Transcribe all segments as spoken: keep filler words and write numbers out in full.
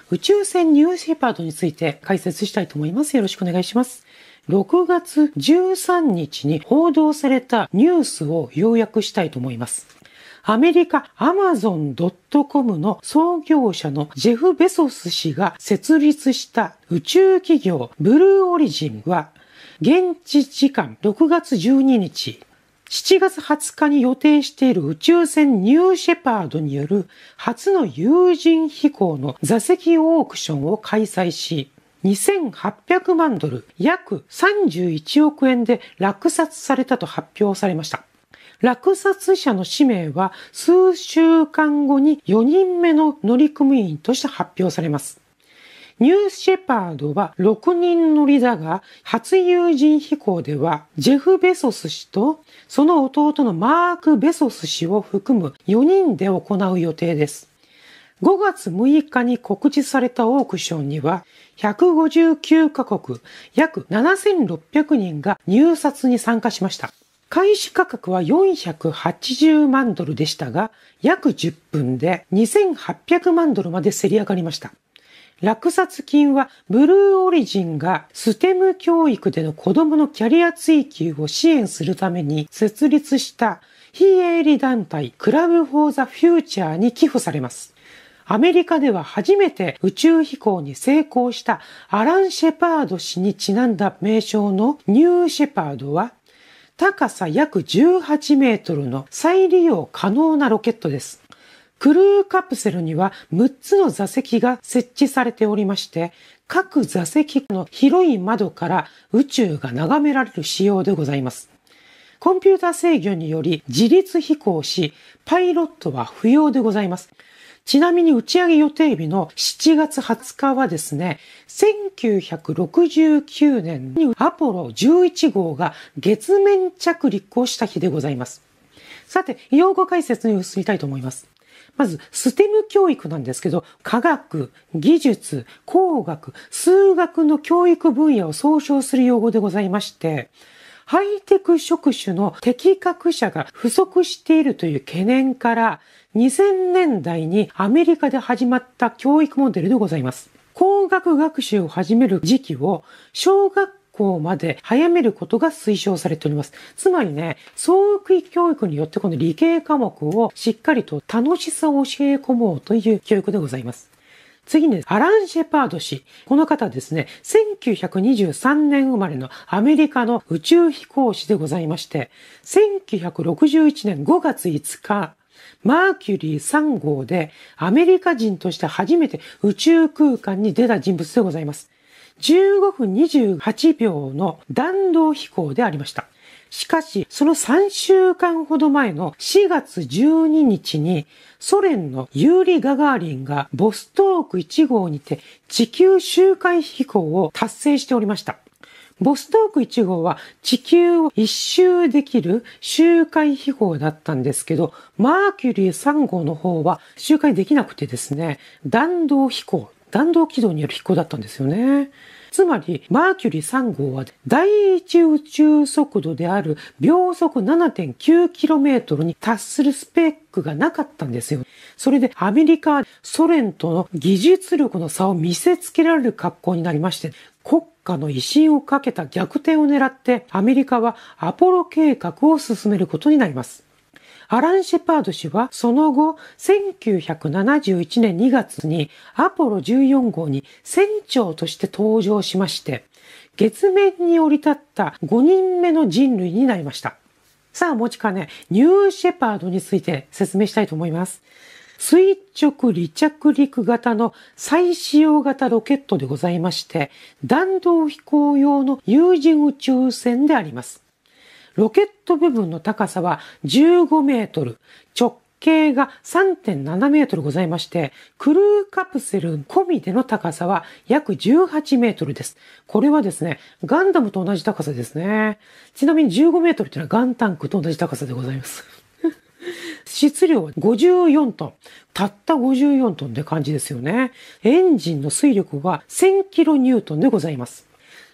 宇宙船ニューシェパードについて解説したいと思います。よろしくお願いします。ろくがつじゅうさんにちに報道されたニュースを要約したいと思います。アメリカ アマゾンドットコム の創業者のジェフ・ベソス氏が設立した宇宙企業ブルーオリジンは現地時間ろくがつじゅうににち、しちがつはつかに予定している宇宙船ニューシェパードによる初の有人飛行の座席オークションを開催し、にせんはっぴゃくまんドル、約さんじゅういちおくえんで落札されたと発表されました。落札者の氏名は数週間後によにんめの乗組員として発表されます。ニューシェパードはろくにん乗りだが、初有人飛行ではジェフ・ベソス氏とその弟のマーク・ベソス氏を含むよにんで行う予定です。ごがつむいかに告示されたオークションには、ひゃくごじゅうきゅうかこく、約ななせんろっぴゃくにんが入札に参加しました。開始価格はよんひゃくはちじゅうまんドルでしたが、約じゅっぷんでにせんはっぴゃくまんドルまで競り上がりました。落札金はブルーオリジンがステム教育での子供のキャリア追求を支援するために設立した非営利団体クラブ・フォー・ザ・フューチャーに寄付されます。アメリカでは初めて宇宙飛行に成功したアラン・シェパード氏にちなんだ名称のニューシェパードは高さ約じゅうはちメートルの再利用可能なロケットです。クルーカプセルにはむっつの座席が設置されておりまして、各座席の広い窓から宇宙が眺められる仕様でございます。コンピュータ制御により自律飛行し、パイロットは不要でございます。ちなみに打ち上げ予定日のしちがつはつかはですね、せんきゅうひゃくろくじゅうきゅうねんにアポロじゅういちごうが月面着陸をした日でございます。さて、用語解説に移りたいと思います。まず、ステム教育なんですけど、科学、技術、工学、数学の教育分野を総称する用語でございまして、ハイテク職種の適格者が不足しているという懸念から、にせんねんだいにアメリカで始まった教育モデルでございます。工学学習を始める時期を小学校まで早めることが推奨されております。つまりね、早期教育によってこの理系科目をしっかりと楽しさを教え込もうという教育でございます。次に、アラン・シェパード氏。この方ですね、せんきゅうひゃくにじゅうさんねん生まれのアメリカの宇宙飛行士でございまして、せんきゅうひゃくろくじゅういちねんごがついつか、マーキュリーさんごうでアメリカ人として初めて宇宙空間に出た人物でございます。じゅうごふんにじゅうはちびょうの弾道飛行でありました。しかし、そのさんしゅうかんほど前のしがつじゅうににちに、ソ連のユーリ・ガガーリンがボストークいちごうにて地球周回飛行を達成しておりました。ボストークいちごうは地球を一周できる周回飛行だったんですけど、マーキュリーさんごうの方は周回できなくてですね、弾道飛行、弾道軌道による飛行だったんですよね。つまり、マーキュリーさんごうは第一宇宙速度である秒速 ななてんきゅうキロメートル に達するスペックがなかったんですよ。それでアメリカはソ連との技術力の差を見せつけられる格好になりまして、国家の威信をかけた逆転を狙ってアメリカはアポロ計画を進めることになります。アラン・シェパード氏はその後、せんきゅうひゃくななじゅういちねんにがつにアポロじゅうよんごうに船長として登場しまして、月面に降り立ったごにんめの人類になりました。さあ、もちかね、ニューシェパードについて説明したいと思います。垂直離着陸型の再使用型ロケットでございまして、弾道飛行用の有人宇宙船であります。ロケット部分の高さはじゅうごメートル、直径が さんてんななメートルございまして、クルーカプセル込みでの高さは約じゅうはちメートルです。これはですね、ガンダムと同じ高さですね。ちなみにじゅうごメートルというのはガンタンクと同じ高さでございます。質量はごじゅうよんトン。たったごじゅうよんトンって感じですよね。エンジンの推力はせんキロニュートンでございます。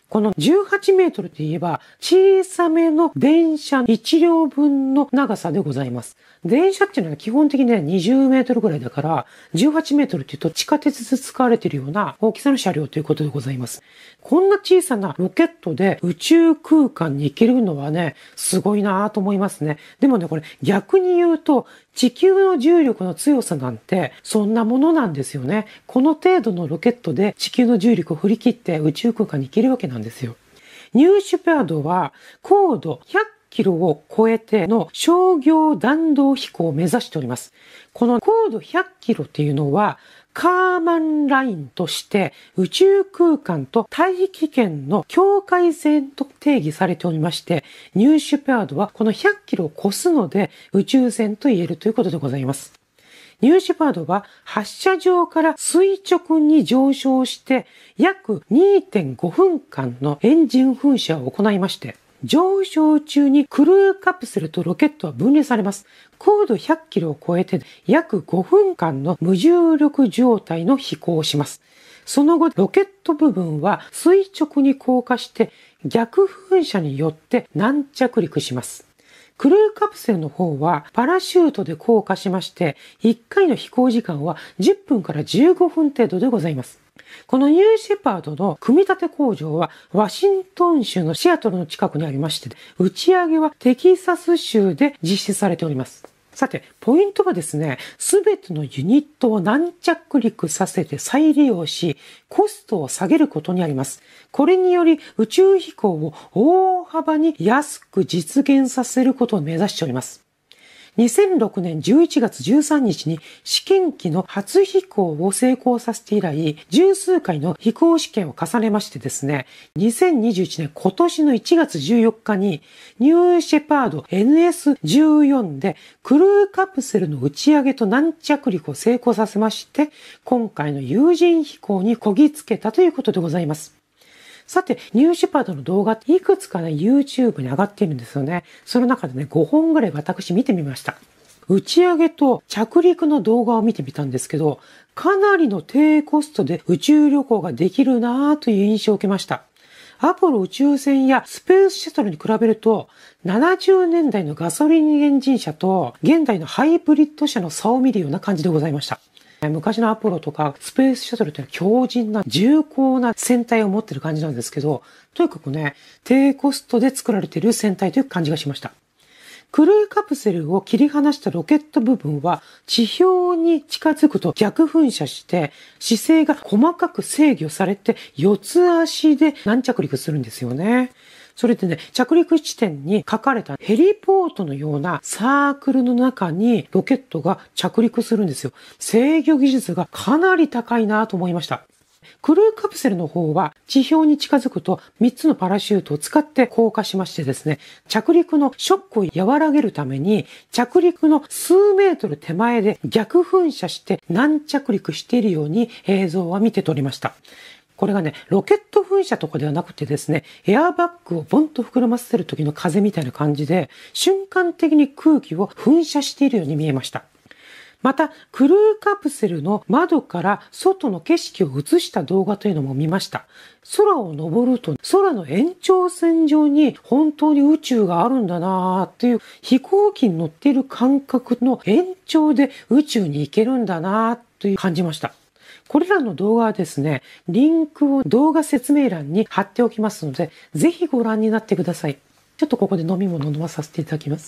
このじゅうはちメートルといえば、小さめの電車いち両分の長さでございます。電車っていうのは基本的にね、にじゅうメートルぐらいだから、じゅうはちメートルっていうと地下鉄で使われているような大きさの車両ということでございます。こんな小さなロケットで宇宙空間に行けるのはね、すごいなぁと思いますね。でもね、これ逆に言うと、地球の重力の強さなんてそんなものなんですよね。この程度のロケットで地球の重力を振り切って宇宙空間に行けるわけなんですよ。ニューシュペアドは高度ひゃっキロを超えての商業弾道飛行を目指しております。この高度ひゃっキロっていうのはカーマンラインとして宇宙空間と大気圏の境界線と定義されておりまして、ニューシュペアドはこのひゃっキロを超すので宇宙船と言えるということでございます。ニューシェパードは発射場から垂直に上昇して約 にてんごふんかんのエンジン噴射を行いまして、上昇中にクルーカプセルとロケットは分離されます。高度ひゃっキロを超えて約ごふんかんの無重力状態の飛行をします。その後、ロケット部分は垂直に降下して逆噴射によって軟着陸します。クルーカプセルの方はパラシュートで降下しまして、いっかいの飛行時間はじゅっぷんからじゅうごふん程度でございます。このニューシェパードの組み立て工場はワシントン州のシアトルの近くにありまして、打ち上げはテキサス州で実施されております。さて、ポイントはですね、すべてのユニットを軟着陸させて再利用し、コストを下げることにあります。これにより宇宙飛行を大幅に安く実現させることを目指しております。にせんろくねんじゅういちがつじゅうさんにちに試験機の初飛行を成功させて以来、十数回の飛行試験を重ねましてですね、にせんにじゅういちねん今年のいちがつじゅうよっかにニューシェパード エヌエスじゅうよん でクルーカプセルの打ち上げと軟着陸を成功させまして、今回の有人飛行にこぎつけたということでございます。さて、ニューシェパードの動画っていくつかね、YouTube に上がっているんですよね。その中でね、ごほんぐらい私見てみました。打ち上げと着陸の動画を見てみたんですけど、かなりの低コストで宇宙旅行ができるなぁという印象を受けました。アポロ宇宙船やスペースシャトルに比べると、ななじゅうねんだいのガソリンエンジン車と現代のハイブリッド車の差を見るような感じでございました。昔のアポロとかスペースシャトルって強靭な重厚な船体を持ってる感じなんですけど、とにかくね、低コストで作られている船体という感じがしました。クルーカプセルを切り離したロケット部分は地表に近づくと逆噴射して姿勢が細かく制御されて四つ足で軟着陸するんですよね。それでね、着陸地点に書かれたヘリポートのようなサークルの中にロケットが着陸するんですよ。制御技術がかなり高いなと思いました。クルーカプセルの方は地表に近づくとみっつのパラシュートを使って降下しましてですね、着陸のショックを和らげるために着陸の数メートル手前で逆噴射して軟着陸しているように映像は見て取りました。これがね、ロケット噴射とかではなくてですね、エアバッグをボンと膨らませてる時の風みたいな感じで、瞬間的に空気を噴射しているように見えました。また、クルーカプセルの窓から外の景色を映した動画というのも見ました。空を登ると、空の延長線上に本当に宇宙があるんだなーっていう、飛行機に乗っている感覚の延長で宇宙に行けるんだなーという感じました。これらの動画はですね、リンクを動画説明欄に貼っておきますので、ぜひご覧になってください。ちょっとここで飲み物を飲まさせていただきます。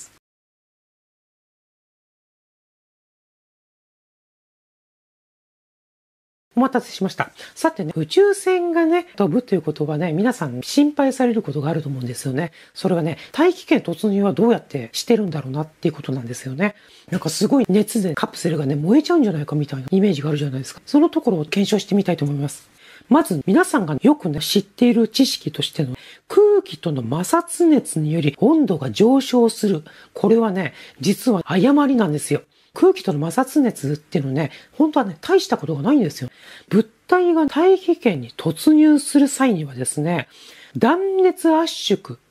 お待たせしました。さてね、宇宙船がね、飛ぶということはね、皆さん心配されることがあると思うんですよね。それはね、大気圏突入はどうやってしてるんだろうなっていうことなんですよね。なんかすごい熱でカプセルがね、燃えちゃうんじゃないかみたいなイメージがあるじゃないですか。そのところを検証してみたいと思います。まず皆さんがよくね、知っている知識としての空気との摩擦熱により温度が上昇する。これはね、実は誤りなんですよ。空気との摩擦熱っていうのね、本当はね、大したことがないんですよ。物体が大気圏に突入する際にはですね、断熱圧縮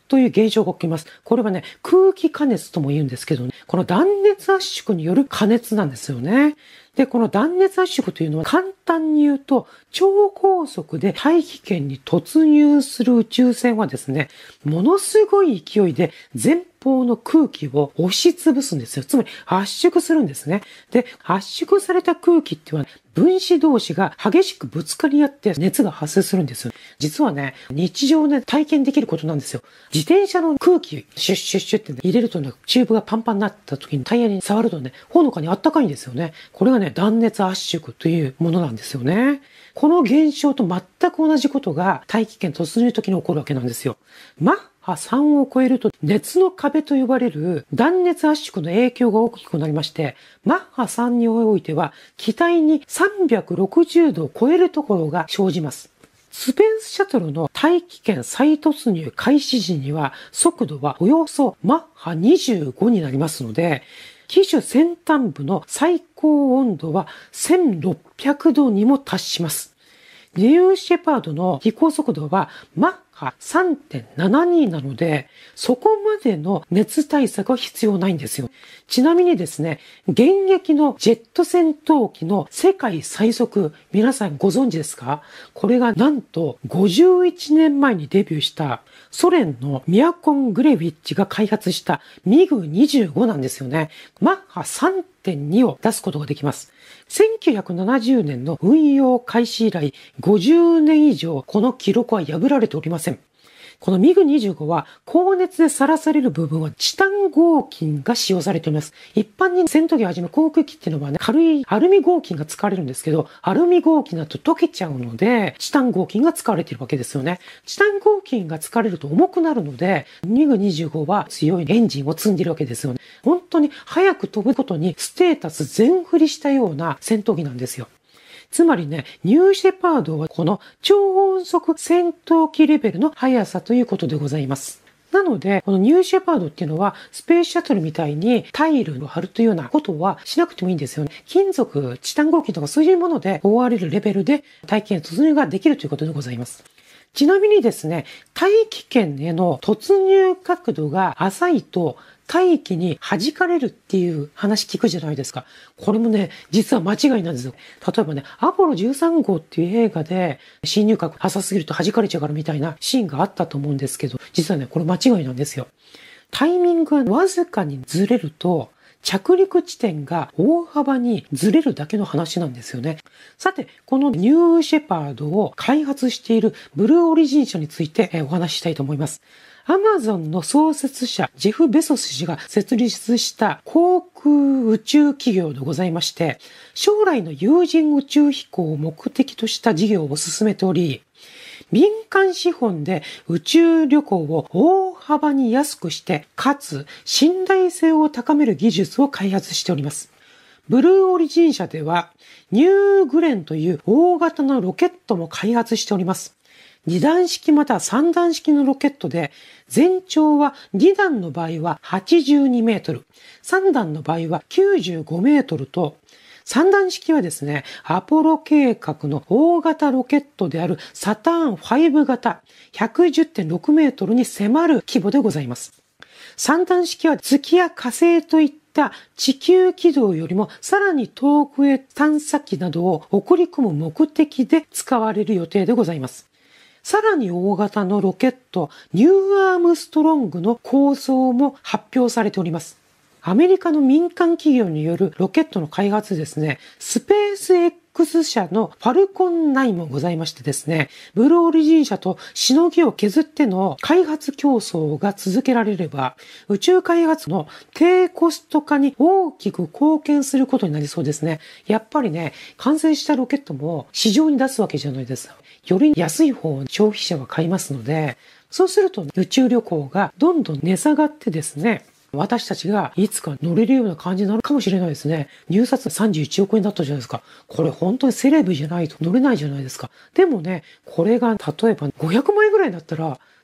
という現象が起きます。これはね、空気加熱とも言うんですけどね、この断熱圧縮による加熱なんですよね。で、この断熱圧縮というのは簡単に言うと、超高速で大気圏に突入する宇宙船はですね、ものすごい勢いで前方の空気を押し潰すんですよ。つまり圧縮するんですね。で、圧縮された空気っていうのは分子同士が激しくぶつかり合って熱が発生するんですよ。実はね、日常で体験できることなんですよ。自転車の空気、シュッシュッシュッって、ね、入れるとね、チューブがパンパンになった時にタイヤに触るとね、ほのかにあったかいんですよね。これがね、断熱圧縮というものなんですよね。この現象と全く同じことが大気圏突入の時に起こるわけなんですよ。マッハさんを超えると熱の壁と呼ばれる断熱圧縮の影響が大きくなりまして、マッハさんにおいては気体にさんびゃくろくじゅうどを超えるところが生じます。スペースシャトルの大気圏再突入開始時には速度はおよそマッハにじゅうごになりますので、機首先端部の最高温度はせんろっぴゃくどにも達します。ニューシェパードの飛行速度はマッハ さんてんななに なので、そこまでの熱対策は必要ないんですよ。ちなみにですね、現役のジェット戦闘機の世界最速、皆さんご存知ですか？これがなんとごじゅういちねんまえにデビューしたソ連のミアコン・グレビッチが開発したミグにじゅうごなんですよね。マッハ さんてんに を出すことができます。せんきゅうひゃくななじゅうねんの運用開始以来ごじゅうねん以上この記録は破られておりません。このミグにじゅうごは高熱でさらされる部分はチタン合金が使用されています。一般に戦闘機をはじめ航空機っていうのはね、軽いアルミ合金が使われるんですけど、アルミ合金だと溶けちゃうので、チタン合金が使われているわけですよね。チタン合金が使われると重くなるので、ミグにじゅうごは強いエンジンを積んでいるわけですよね。本当に早く飛ぶことにステータス全振りしたような戦闘機なんですよ。つまりね、ニューシェパードはこの超音速戦闘機レベルの速さということでございます。なので、このニューシェパードっていうのはスペースシャトルみたいにタイルを貼るというようなことはしなくてもいいんですよね。金属、チタン合金とかそういうもので覆われるレベルで大気圏突入ができるということでございます。ちなみにですね、大気圏への突入角度が浅いと大気に弾かれるっていう話聞くじゃないですか。これもね、実は間違いなんですよ。例えばね、アポロじゅうさん号っていう映画で侵入角浅すぎると弾かれちゃうからみたいなシーンがあったと思うんですけど、実はね、これ間違いなんですよ。タイミングがわずかにずれると、着陸地点が大幅にずれるだけの話なんですよね。さて、このニューシェパードを開発しているブルーオリジン社についてお話ししたいと思います。アマゾンの創設者、ジェフ・ベソス氏が設立した航空宇宙企業でございまして、将来の有人宇宙飛行を目的とした事業を進めており、民間資本で宇宙旅行を大幅に安くして、かつ信頼性を高める技術を開発しております。ブルーオリジン社では、ニューグレンという大型のロケットも開発しております。に段式またはさん段式のロケットで、全長はに段の場合ははちじゅうにメートル、さん段の場合はきゅうじゅうごメートルと、さん段式はですね、アポロ計画の大型ロケットであるサターンファイブ型 ひゃくじゅってんろくメートルに迫る規模でございます。さん段式は月や火星といった地球軌道よりもさらに遠くへ探査機などを送り込む目的で使われる予定でございます。さらに大型のロケット、ニューアームストロングの構想も発表されております。アメリカの民間企業によるロケットの開発ですね、スペース X 社のファルコンナインもございましてですね、ブルーオリジン社としのぎを削っての開発競争が続けられれば、宇宙開発の低コスト化に大きく貢献することになりそうですね。やっぱりね、完成したロケットも市場に出すわけじゃないですか。より安い方を消費者は買いますので、そうすると宇宙旅行がどんどん値下がってですね、私たちがいつか乗れるような感じになるかもしれないですね。入札さんじゅういちおくえんだったじゃないですか。これ本当にセレブじゃないと乗れないじゃないですか。でもね、これが例えばごひゃくまんえんぐらいだったら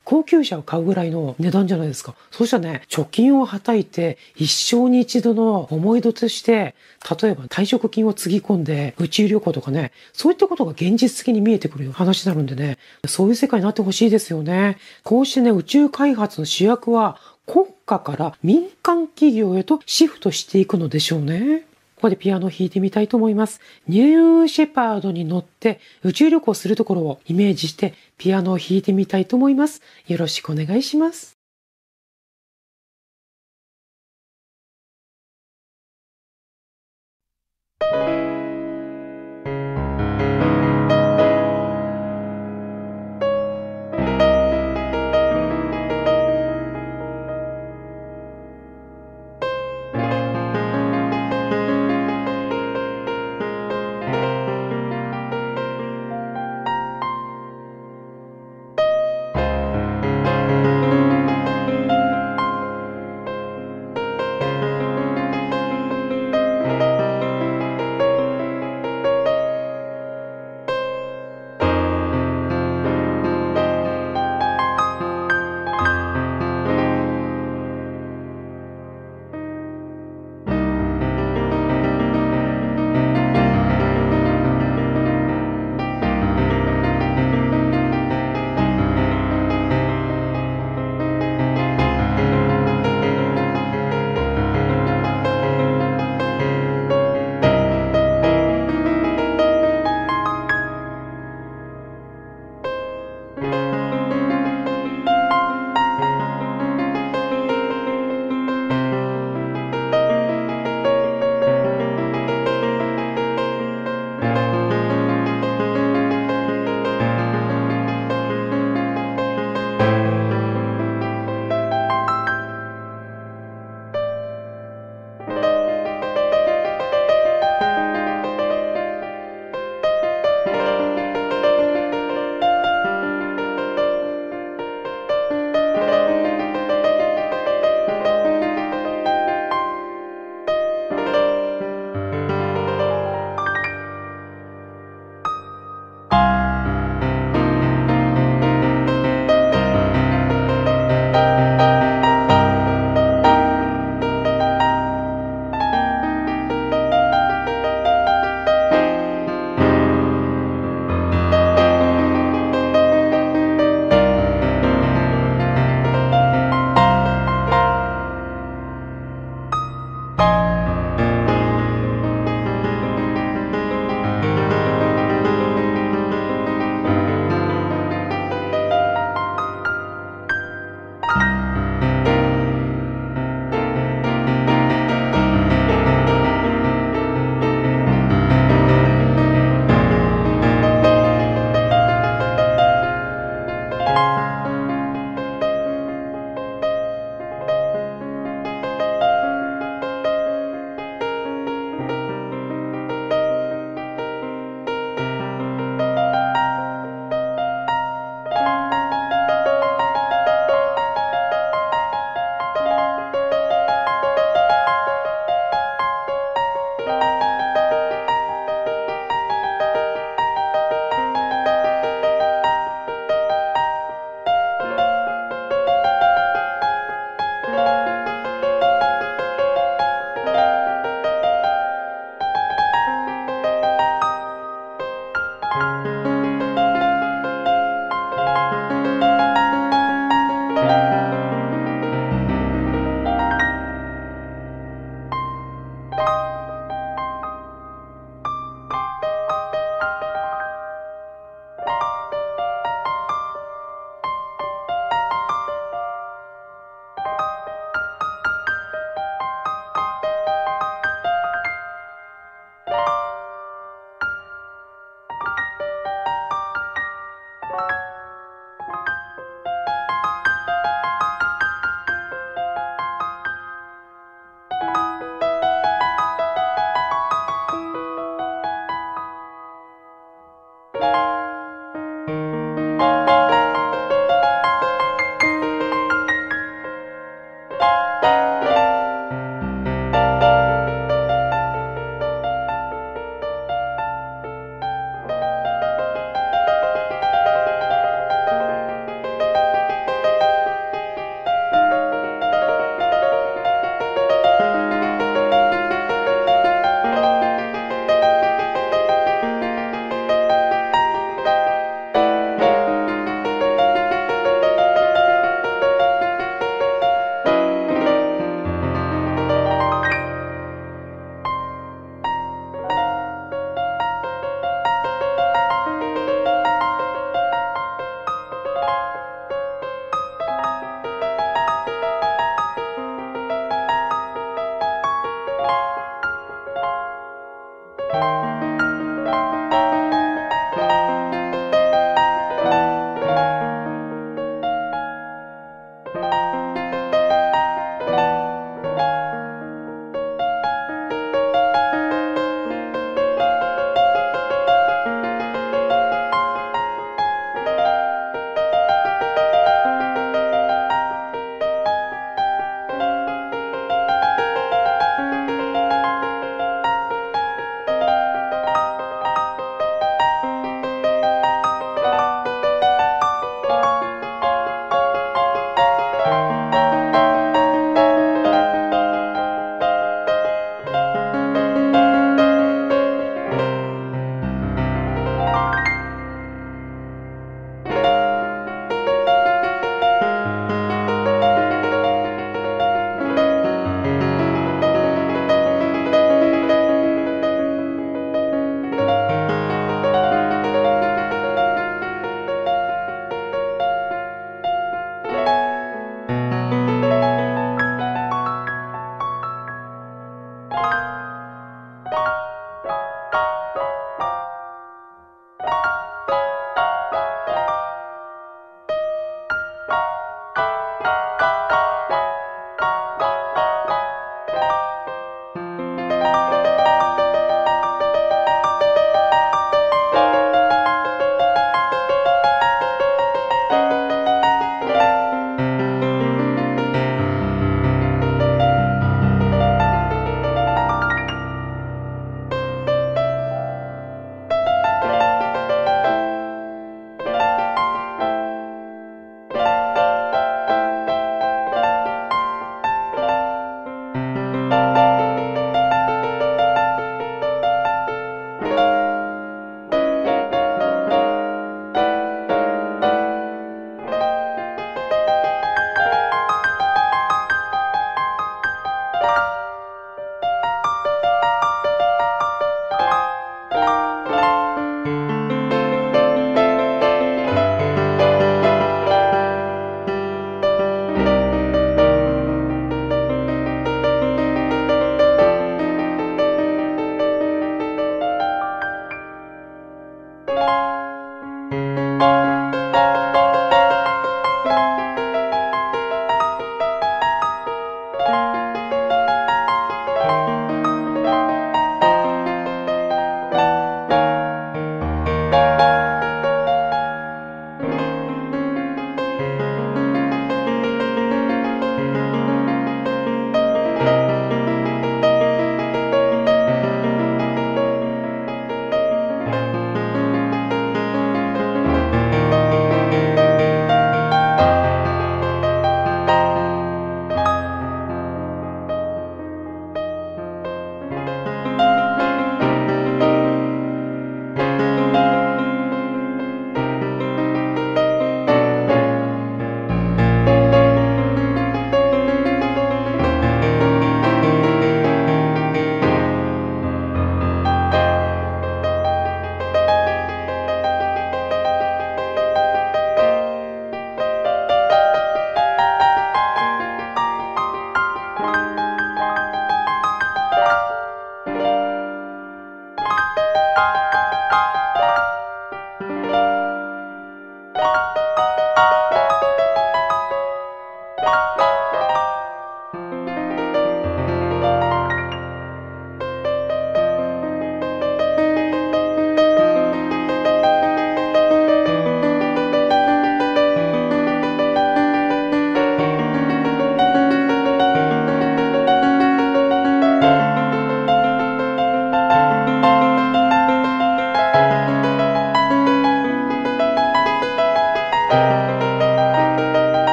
高級車を買うぐらいの値段じゃないですか。そうしたらね、貯金をはたいて一生に一度の思い出として、例えば退職金をつぎ込んで宇宙旅行とかね、そういったことが現実的に見えてくる話になるんでね、そういう世界になってほしいですよね。こうしてね、宇宙開発の主役は国家から民間企業へとシフトしていくのでしょうね。ここでピアノを弾いてみたいと思います。ニューシェパードに乗って宇宙旅行するところをイメージしてピアノを弾いてみたいと思います。よろしくお願いします。